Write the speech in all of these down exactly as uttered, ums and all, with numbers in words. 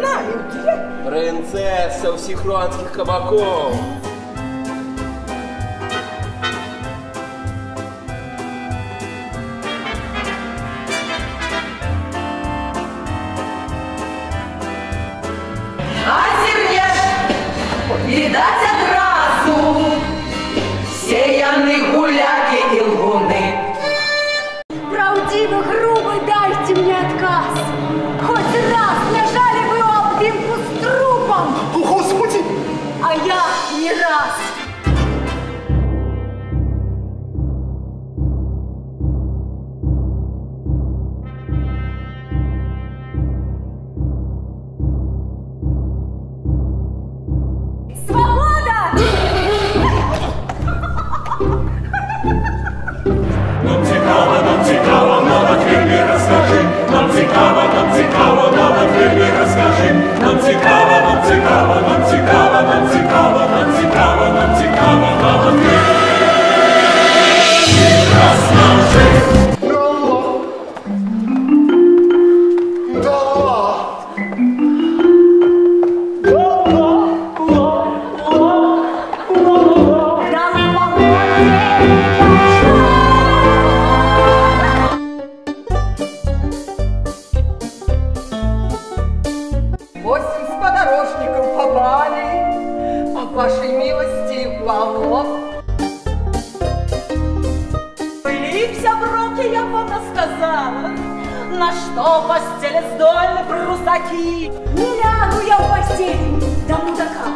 знаете? Принцеса всіх руанських кабаков. А севнеш видать одразу сеяны гуляки и лгуны. Правдиво, грубо дайте мне отказ. Хоть раз нажали вы обдымку с трупом. О, Господи! А я не раз. Свобода! Нам цікаво, нам цікаво, мова твірні розкажи. Нам цікаво, нам цікаво, мова твірні розкажи. Нам цікаво, нам цікаво, нам цікаво, нам цікаво, нам цікаво, нам цікаво, мова твірні розкажи. Дала! Восемь сподорожников попали, по вашей милости волов. Липся в руки, я вам рассказала, на что постели сдольны прусаки. Не лягу я в постель до мудака.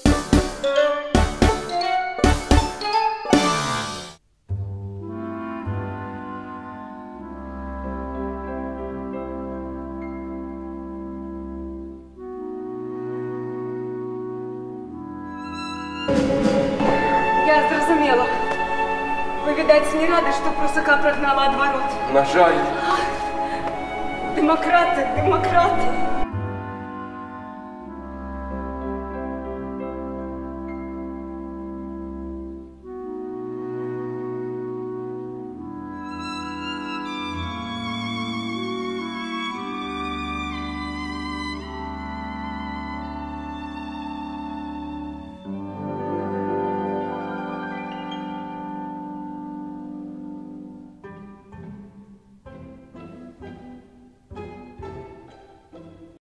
Я зрозуміла. Ви, видать, не рады, что прусака прогнала от ворот. На жаль. Демократи, демократи.